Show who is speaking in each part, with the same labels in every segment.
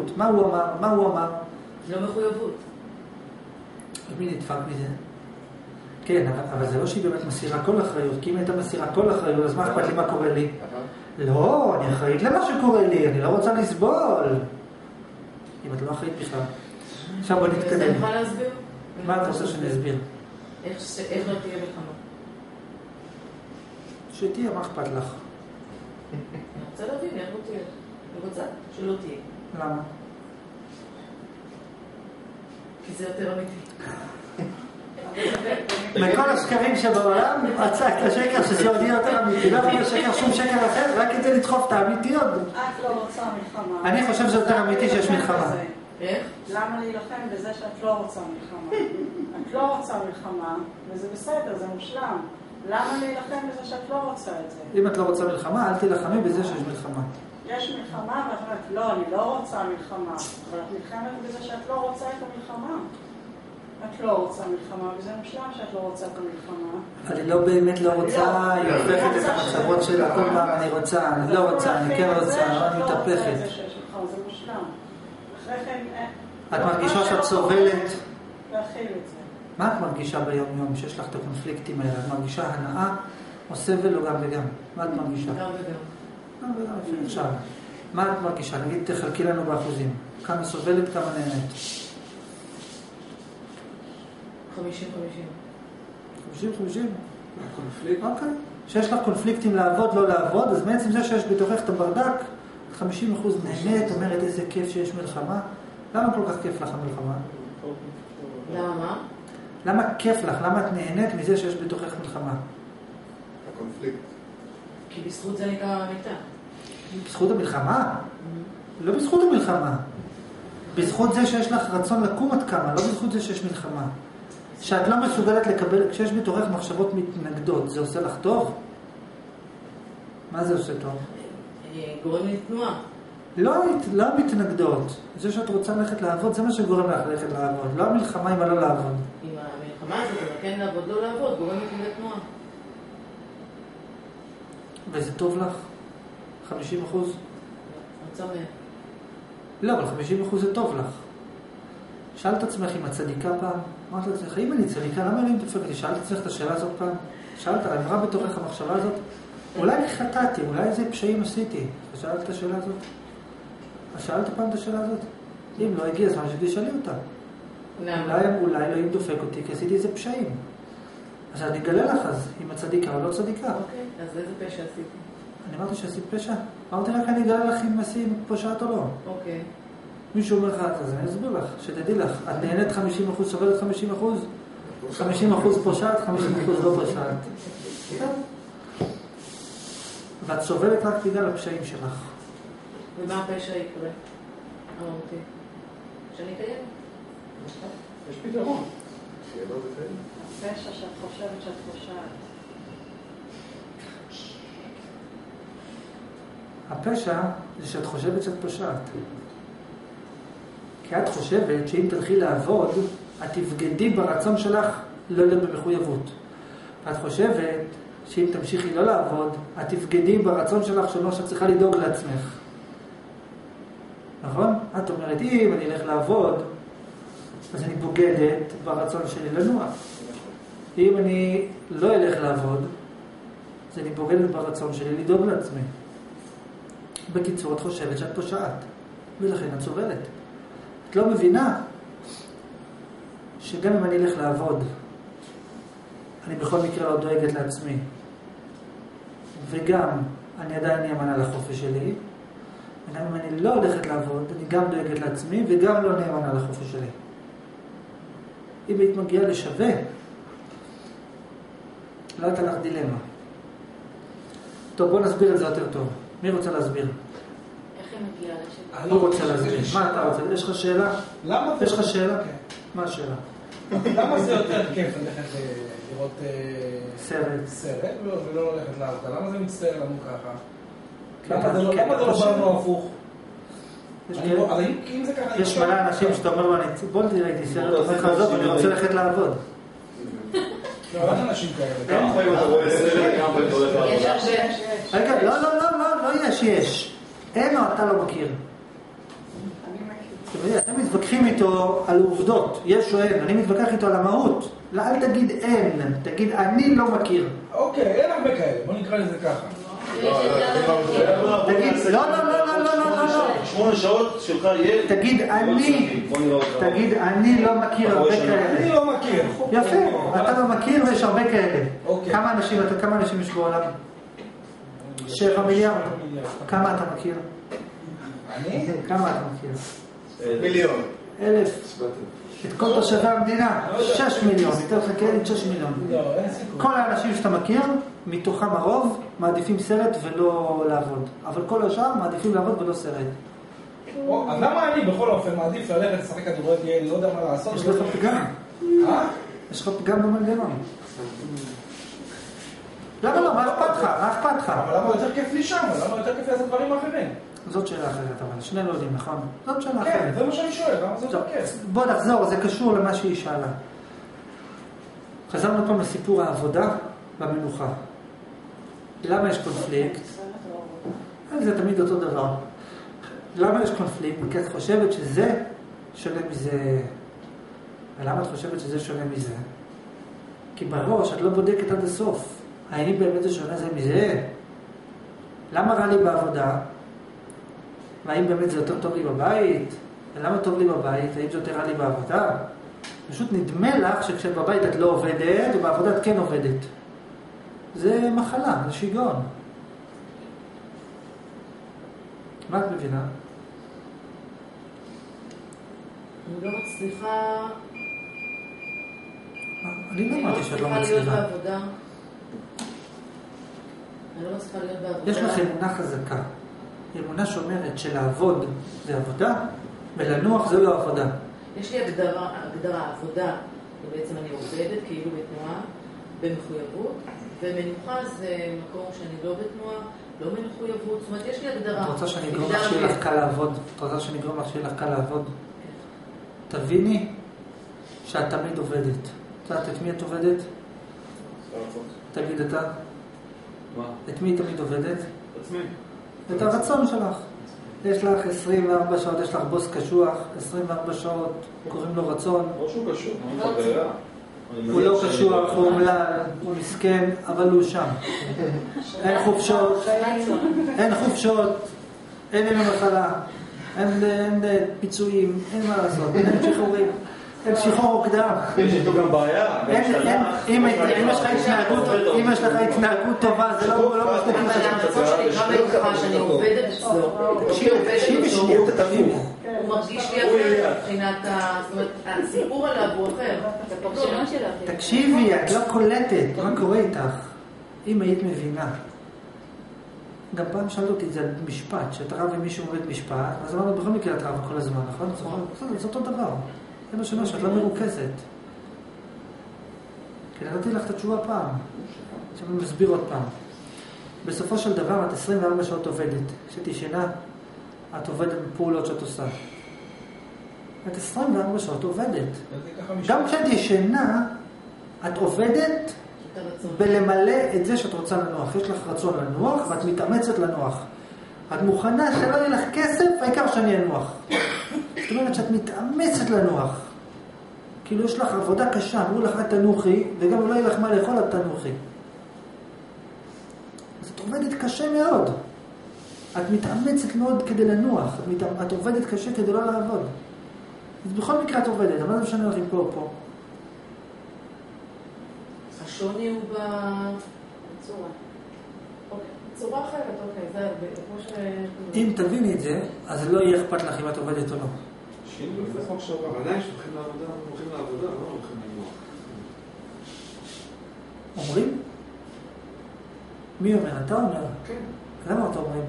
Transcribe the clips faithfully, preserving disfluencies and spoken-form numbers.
Speaker 1: מחויבות. מה הוא אמר? מה הוא אמר?
Speaker 2: לא מחויבות.
Speaker 1: מי נדפק מזה? כן, אבל, אבל זה לא שהיא באמת מסירה כל אחריות, כי אם הייתה מסירה כל אחריות, אז מה אכפת לי מה קורה לי? לא, אני אחראית למה שקורה לי, אני לא רוצה לסבול. אם את לא אחראית בכלל. עכשיו בוא נתקדם.
Speaker 2: אתה יכול להסביר?
Speaker 1: מה אתה רוצה שאני אסביר?
Speaker 2: איך לא תהיה מלחמה?
Speaker 1: שתהיה, מה אכפת לך?
Speaker 2: אני רוצה להבין, איך לא תהיה? אני רוצה שלא תהיה.
Speaker 1: למה?
Speaker 2: כי זה יותר אמיתי.
Speaker 1: מכל השקרים שבעולם, מצא את השקר שסיודי יותר אמיתי. לא יכול לשקר שום שקר אחר, רק כדי לדחוף את האמיתיות.
Speaker 3: את לא רוצה מלחמה.
Speaker 1: אני חושב שזה יותר אמיתי שיש מלחמה.
Speaker 2: איך?
Speaker 3: למה להילחם בזה שאת לא רוצה מלחמה? את לא רוצה מלחמה, וזה בסדר, זה מושלם. למה להילחם בזה שאת לא רוצה את זה?
Speaker 1: אם את לא רוצה מלחמה, אל תילחמי בזה שיש מלחמה.
Speaker 3: יש מלחמה, ואת אומרת, לא, אני לא רוצה מלחמה. אבל את נלחמת בזה שאת לא רוצה את המלחמה. את לא רוצה מלחמה, וזה מושלם שאת לא רוצה את המלחמה.
Speaker 1: אבל היא לא באמת לא רוצה, היא הופכת את המצבות שלה, כל פעם אני רוצה, אני לא רוצה, אני כן רוצה, אני מתהפכת.
Speaker 3: זה מושלם. אחרי כן...
Speaker 1: את מרגישה שאת סובלת?
Speaker 3: להכיל את זה.
Speaker 1: מה את מרגישה ביום יום שיש לך את הקונפליקטים האלה? את מרגישה הנאה או סבל או גם וגם? מה את מרגישה?
Speaker 2: גם וגם.
Speaker 1: גם וגם, עכשיו. מה את מרגישה? נגיד תחלקי לנו באחוזים. כמה סובלת, כמה נהנית?
Speaker 2: חמישים חמישים.
Speaker 1: חמישים חמישים? קונפליקט? אוקיי. שיש לך קונפליקטים לעבוד, לא לעבוד, אז בעצם זה שיש בתוכך את הברדק, חמישים אחוז נהנית, אומרת איזה כיף שיש מלחמה. למה כל כך כיף לך המלחמה?
Speaker 2: למה?
Speaker 1: למה כיף לך? למה את נהנית מזה שיש בתוכך מלחמה?
Speaker 4: הקונפליקט.
Speaker 2: כי בזכות זה הייתה המיטה.
Speaker 1: בזכות המלחמה? לא בזכות המלחמה. בזכות זה שיש לך רצון לקום עד כמה, לא בזכות זה שיש מלחמה. שאת לא מסוגלת לקבל, כשיש בתוכך מחשבות מתנגדות, זה עושה לך טוב? מה זה עושה טוב?
Speaker 2: גורם לי תנועה.
Speaker 1: לא, לא מתנגדות. זה שאת רוצה ללכת לעבוד, זה מה שגורם לך ללכת לעבוד. לא המלחמה עם הלא לעבוד.
Speaker 2: עם המלחמה הזאת, אבל כן לעבוד, לא לעבוד, גורם לי תנועה.
Speaker 1: וזה טוב לך? חמישים אחוז?
Speaker 2: רצון לי.
Speaker 1: לא, אבל חמישים אחוז זה טוב לך. שאלת עצמך אם את צדיקה פעם? אמרת לעצמך, אם אני צדיקה, למה אני מתפק לי? שאלת עצמך את השאלה הזאת פעם? שאלת, עברה בתוכך המחשבה הזאת? אולי אני חטאתי, אולי איזה פשעים עשיתי. שאלת את השאלה הזאת? אז שאלת פעם את השאלה הזאת? אם לא הגיע הזמן שתשאלי אותה. אולי, אולי לא אם דופק אותי, כי עשיתי איזה פשעים. אז אני אגלה לך אז, אם את צדיקה או לא צדיקה.
Speaker 2: אוקיי, אז איזה פשע עשיתי?
Speaker 1: אני אמרתי שעשית פשע? אמרתי רק אני אגלה לך אם עשית פושעת או לא.
Speaker 2: אוקיי.
Speaker 1: מישהו אומר לך, אז אני אסביר לך, שתדעי לך, את נהנית חמישים אחוז, סובלת חמישים אחוז, חמישים אחוז פושעת, חמישים אחוז לא פושעת. ואת סובלת רק בגלל הפשעים שלך.
Speaker 2: ומה הפשע יקרה? אמרתי. שאני קיימת.
Speaker 4: יש פתרון.
Speaker 3: הפשע שאת חושבת שאת פושעת.
Speaker 1: הפשע זה שאת חושבת שאת פושעת. כי את חושבת שאם תלכי לעבוד, את תבגדי ברצון שלך לא להיות במחויבות. ואת חושבת שאם תמשיכי לא לעבוד, את תבגדי ברצון שלך שלא שאת צריכה לדאוג לעצמך. נכון? את אומרת, אם אני אלך לעבוד, אז אני בוגדת ברצון שלי לנוע. אם אני לא אלך לעבוד, אז אני בוגדת ברצון שלי לדאוג לעצמי. בקיצור, את חושבת שאת פושעת, ולכן את סובלת. את לא מבינה שגם אם אני אלך לעבוד, אני בכל מקרה לא דואגת לעצמי. וגם אני עדיין נאמנה לחופש שלי. וגם אם אני לא הולכת לעבוד, אני גם דואגת לעצמי וגם לא נאמנה לחופש שלי. אם היית מגיעה לשווה, לא הייתה לך דילמה. טוב, בוא נסביר את זה יותר טוב. מי רוצה להסביר?
Speaker 2: איך היא מגיעה לשווה?
Speaker 1: הוא רוצה להסביר. מה אתה רוצה? יש לך שאלה?
Speaker 5: למה?
Speaker 1: יש לך שאלה? מה השאלה?
Speaker 5: למה זה יותר כיף ללכת לראות
Speaker 1: סרט?
Speaker 5: סרט ולא ללכת לעבודה? למה זה מצטער לנו ככה? למה זה לא בא לנו הפוך?
Speaker 1: יש מלא אנשים שאתה אומר לו, בוא תראה איתי סרט, אתה אומר לך עזוב, אני רוצה ללכת לעבוד.
Speaker 5: לא, אין אנשים כאלה.
Speaker 4: כמה פעמים אתה רואה סרט, כמה פעמים אתה הולך לעבודה?
Speaker 2: יש הרבה.
Speaker 1: רגע, לא, לא, לא, לא, לא יש, יש. אין או אתה לא מכיר.
Speaker 3: אני
Speaker 1: אתם מתווכחים איתו על עובדות, יש או אין, אני מתווכח איתו על המהות. לא, אל תגיד אין, תגיד אני לא מכיר.
Speaker 5: אוקיי, אין הרבה כאלה, בוא נקרא לזה ככה.
Speaker 1: תגיד, לא, לא, לא, לא, לא, לא, לא.
Speaker 6: שמונה שעות שלך יהיה...
Speaker 1: תגיד אני, תגיד אני לא מכיר הרבה כאלה.
Speaker 5: אני לא מכיר.
Speaker 1: יפה, אתה לא מכיר ויש הרבה כאלה. כמה אנשים, כמה אנשים יש בעולם? שבע מיליארד. כמה אתה מכיר?
Speaker 5: אני?
Speaker 1: כמה אתה מכיר?
Speaker 4: מיליון.
Speaker 1: אלף. את כל תושבי המדינה, שש מיליון, יותר חכה, שש מיליון. כל האנשים שאתה מכיר, מתוכם הרוב, מעדיפים סרט ולא לעבוד. אבל כל השאר מעדיפים לעבוד ולא סרט.
Speaker 5: אז למה אני בכל אופן מעדיף ללכת לשחק כדורגל, לא יודע מה לעשות?
Speaker 1: יש לך פגם.
Speaker 5: אה?
Speaker 1: יש לך פגם במנגנון. למה לא? מה אכפת לך? מה אכפת לך?
Speaker 5: אבל למה יותר כיף לי שם? למה יותר כיף לעשות דברים אחרים?
Speaker 1: זאת שאלה אחרת, אבל שנינו יודעים, נכון? זאת שאלה אחרת.
Speaker 5: כן, זה מה שאני שואל, למה זה יותר כיף?
Speaker 1: בוא נחזור, זה קשור למה שהיא שאלה. חזרנו פעם לסיפור העבודה במנוחה. למה יש קונפליקט? זה תמיד אותו דבר. למה יש קונפליקט? כי את חושבת שזה שונה מזה. ולמה את חושבת שזה שונה מזה? כי בראש את לא בודקת עד הסוף. האם באמת זה שונה זה מזה? למה רע לי בעבודה? והאם באמת זה יותר טוב לי בבית? ולמה טוב לי בבית? האם זה יותר רע לי בעבודה? פשוט נדמה לך שכשאת בבית את לא עובדת, ובעבודה את כן עובדת. זה מחלה, זה שיגעון. מה את מבינה?
Speaker 2: אני לא מצליחה...
Speaker 1: אני לא אמרתי שאת לא
Speaker 2: מצליחה להיות
Speaker 1: מצליחה.
Speaker 2: בעבודה. אני לא מצליחה להיות בעבודה.
Speaker 1: יש לך אמונה חזקה. אמונה שאומרת שלעבוד זה עבודה, ולנוח זה לא עבודה.
Speaker 2: יש לי הגדרה, הגדרה, עבודה, ובעצם אני עובדת כאילו בתנועה, במחויבות, ומנוחה זה מקום שאני לא בתנועה, לא במחויבות, זאת אומרת, יש לי הגדרה.
Speaker 1: את רוצה שאני אגרום לך שיהיה לך קל לעבוד? את רוצה שאני אגרום לך שיהיה לך קל לעבוד? תביני שאת תמיד עובדת. את יודעת, את מי את עובדת? תגיד אתה.
Speaker 6: מה?
Speaker 1: את מי תמיד עובדת?
Speaker 6: עצמי.
Speaker 1: את הרצון שלך. יש לך עשרים וארבע שעות, יש לך בוס קשוח, עשרים וארבע שעות, קוראים לו רצון.
Speaker 6: לא שהוא קשור, אני חברה.
Speaker 1: הוא לא קשוח, הוא אומלל, הוא מסכן, אבל הוא שם. אין חופשות, אין חופשות, אין ימי מחלה, אין, אין פיצויים, אין מה לעשות, אין שחרורים, אין שחרור מוקדם.
Speaker 6: יש איתו גם בעיה.
Speaker 1: אם יש לך התנהגות, אם יש לך התנהגות טובה, זה לא מסתכל
Speaker 2: אבל הרצון שלי נקרא בנוחה, שאני עובדת אצלו.
Speaker 1: תקשיבי שנייה, תקשיבי.
Speaker 2: הוא מרגיש לי אחר מבחינת ה... זאת אומרת, הסיפור עליו הוא אחר.
Speaker 1: תקשיבי, את לא קולטת, מה קורה איתך? אם היית מבינה. גם פעם שאלת אותי את זה על משפט, שאתה רב עם מישהו עובד משפט, אז אמרנו בכל מקרה את רב כל הזמן, נכון? זה אותו דבר. זה מה שאומר שאת לא מרוכזת. כי נתתי לך את התשובה פעם. עכשיו אני מסביר עוד פעם. בסופו של דבר את עשרים וארבע שעות עובדת. כשאת ישנה, את עובדת בפעולות שאת עושה. את עשרים וארבע שעות עובדת. גם כשאת ישנה, את עובדת בלמלא את זה שאת רוצה לנוח. יש לך רצון לנוח ואת מתאמצת לנוח. את מוכנה שלא יהיה לך כסף, העיקר שאני אנוח. זאת אומרת שאת מתאמצת לנוח. כאילו יש לך עבודה קשה, אמרו לך את תנוחי, וגם לא יהיה לך מה לאכול את תנוחי. אז את עובדת קשה מאוד. את מתאמצת מאוד כדי לנוח. את, מת... את עובדת קשה כדי לא לעבוד. אז בכל מקרה את עובדת, אבל זה משנה לך אם פה או פה.
Speaker 2: השוני הוא בצורה. אוקיי, צורה אחרת, אוקיי, זה הרבה. כמו ש...
Speaker 1: אם תביני את זה, אז לא יהיה אכפת לך אם את עובדת או לא.
Speaker 6: שינו לפני חוק שעבר. עדיין שהולכים לעבודה, הולכים לעבודה, לא הולכים לנוח.
Speaker 1: אומרים? מי אומר? אתה אומר?
Speaker 6: כן.
Speaker 1: למה אתה אומרים?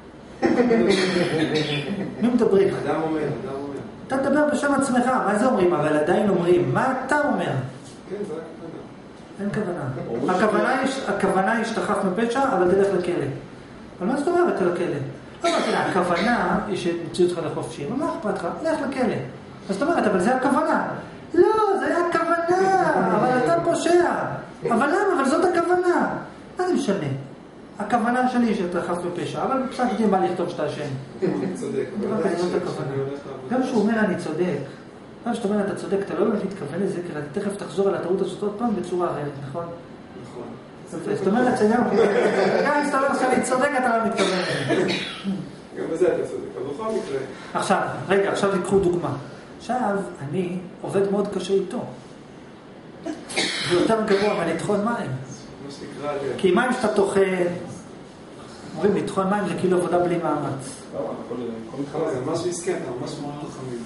Speaker 1: מי מדברים?
Speaker 6: אדם אומר, אדם אומר.
Speaker 1: אתה תדבר בשם עצמך, מה זה אומרים? אבל עדיין אומרים. מה אתה אומר?
Speaker 6: כן, זה היה כוונה.
Speaker 1: אין כוונה. הכוונה היא, הכוונה היא שתחף מפשע, אבל תלך לכלא. אבל מה זאת אומרת לכלא? לא אמרתי לה, הכוונה היא שתוציאו אותך לחופשי. אבל מה אכפת לך? לך לכלא. אז זאת אומרת, אבל זה הכוונה. לא, זה היה הכוונה, אבל אתה פושע. אבל למה? אבל זאת הכוונה. מה זה משנה? הכוונה שלי שאתה חף בפשע, אבל בפסק דין בא לכתוב שאתה אשם.
Speaker 6: אני צודק, אבל
Speaker 1: דבר
Speaker 6: עדיין
Speaker 1: כזה, זאת
Speaker 6: שאני
Speaker 1: הכוונה.
Speaker 6: הולך לעבודה.
Speaker 1: גם כשהוא אומר אני צודק, גם כשאתה אומר אתה צודק, אתה לא באמת מתכוון לזה, כי אתה תכף תחזור על הטעות הזאת עוד פעם בצורה אחרת, נכון?
Speaker 6: נכון.
Speaker 1: זאת אומרת שגם גם אם אתה לא עושה אני צודק, אתה לא מתכוון לזה.
Speaker 6: גם בזה אתה צודק, אבל בכל מקרה.
Speaker 1: עכשיו, רגע, עכשיו תיקחו דוגמה. עכשיו, אני עובד מאוד קשה איתו. זה יותר גרוע מלטחון מים.
Speaker 6: מה שנקרא...
Speaker 1: כי מים שאתה טוחן, אומרים לטחון מים זה כאילו עבודה בלי מאמץ.
Speaker 6: לא, זה ממש מסכן, אתה ממש מאוד חכמים.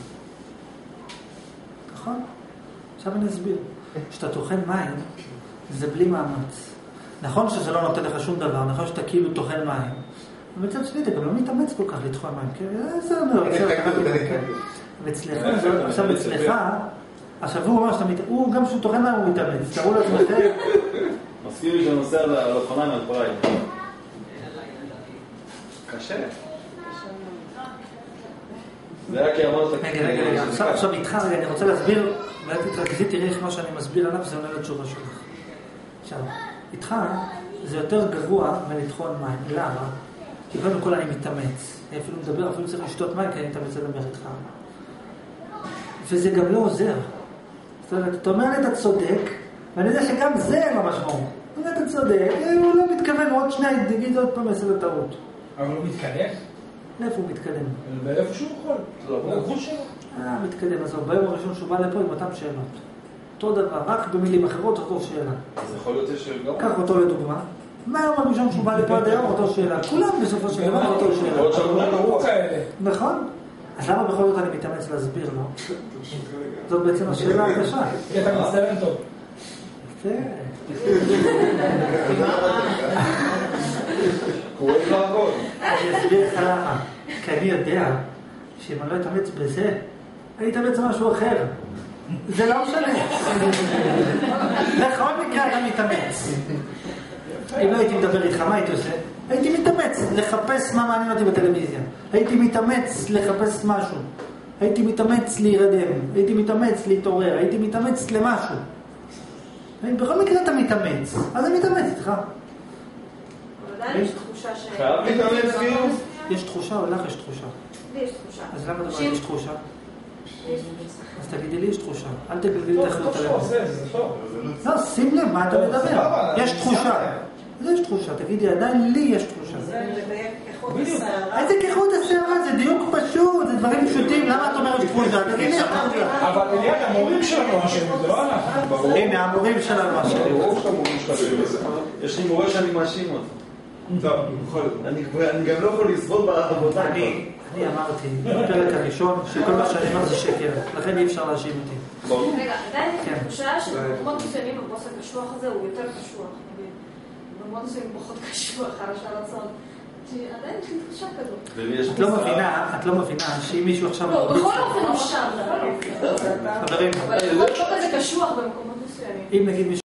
Speaker 1: נכון? עכשיו אני אסביר. כשאתה טוחן מים, זה בלי מאמץ. נכון שזה לא נותן לך שום דבר, נכון שאתה כאילו טוחן מים. ובצד שני, אתה גם לא מתאמץ כל כך לטחון מים, כי זה אומר, ואצלך, עכשיו אצלך, עכשיו הוא אומר שאתה מתאמץ, הוא גם כשהוא טוחן מים הוא מתאמץ, תראו לעצמכם.
Speaker 7: מסכים לי שנוסע על אופניים על פריים. קשה. זה היה כי אמרת...
Speaker 1: רגע, רגע, רגע, עכשיו איתך, רגע, אני רוצה להסביר, ואל תתרכזי, תראי איך מה שאני מסביר עליו, זה עונה לתשובה שלך. עכשיו, איתך זה יותר גרוע מלטחון מים, למה? כי קודם כל אני מתאמץ, אני אפילו מדבר, אפילו צריך לשתות מים, כי אני מתאמץ לדבר איתך. וזה גם לא עוזר. זאת אומרת, אתה אומר לי אתה צודק, ואני יודע שגם זה לא משמעות. אתה אומר, אתה צודק, הוא לא מתכוון, עוד שנייה, תגיד עוד פעם עשה לטעות.
Speaker 5: אבל הוא מתקדם?
Speaker 1: לאיפה הוא מתקדם?
Speaker 5: באיפה שהוא יכול. זה הגבול שלו.
Speaker 1: אה, מתקדם. אז ביום הראשון שהוא בא לפה עם אותם שאלות. אותו דבר, רק במילים אחרות, אותו שאלה.
Speaker 7: אז יכול להיות שגם...
Speaker 1: קח אותו לדוגמה. מהיום הראשון שהוא בא לפה עד היום, אותו שאלה. כולם בסופו של דבר אותו שאלה.
Speaker 7: עוד שבוע
Speaker 5: הוא כאלה.
Speaker 1: נכון? אז למה בכל זאת אני מתאמץ להסביר לו? זאת בעצם השאלה הקשה.
Speaker 5: כי אתה מצטלם טוב.
Speaker 1: כן.
Speaker 7: הוא אוהב לעבוד.
Speaker 1: אני אסביר לך למה. כי אני יודע שאם אני לא אתאמץ בזה, אני אתאמץ במשהו אחר. זה לא משנה. בכל מקרה אתה מתאמץ. אם לא הייתי מדבר איתך, מה הייתי עושה? הייתי מתאמץ לחפש מה מעניין אותי בטלוויזיה. הייתי מתאמץ לחפש משהו. הייתי מתאמץ להירדם. הייתי מתאמץ להתעורר. הייתי מתאמץ למשהו. בכל מקרה אתה מתאמץ. אז אני מתאמץ איתך.
Speaker 3: אבל עדיין יש תחושה ש...
Speaker 7: חייב להתאמץ כאילו?
Speaker 1: יש תחושה או לך יש תחושה?
Speaker 3: לי יש תחושה.
Speaker 1: אז למה דבר יש תחושה?
Speaker 3: יש תחושה.
Speaker 1: אז תגידי לי יש תחושה. אל תגלגלי את האחריות עליהם.
Speaker 5: טוב, זה טוב.
Speaker 1: לא, שים לב, מה אתה מדבר? יש תחושה. יש תחושה, תגידי, עדיין לי יש תחושה.
Speaker 3: זה לדייק איכות השערה.
Speaker 1: איזה כיחות השערה? זה דיוק פשוט, זה דברים פשוטים. למה את אומרת תחושה? תגידי,
Speaker 5: אבל אליעד, המורים שלנו אשמים, זה לא אנחנו.
Speaker 1: הנה, המורים שלנו אשמים.
Speaker 7: ברור שאתה מורים שלך. יש לי מורה שאני מאשים אותו.
Speaker 6: טוב, בכל זאת.
Speaker 7: אני גם לא יכול לסבול בעבודה.
Speaker 1: אני אמרתי, בפרק הראשון, שכל מה שאני אומר זה שקר. לכן אי אפשר להאשים אותי.
Speaker 8: רגע, עדיין התחושה שבמקומות מסוימים הבוס הקשוח הזה הוא יותר קשוח. במקומות מסוימים פחות קשוח, על הרצון. עדיין יש לי תחושה כזאת.
Speaker 1: את לא מבינה, את לא מבינה שאם מישהו עכשיו...
Speaker 8: לא, בכל אופן הוא שם, בכל אופן.
Speaker 1: חברים,
Speaker 8: אבל יכול להיות כזה קשוח במקומות מסוימים.
Speaker 1: אם נגיד מישהו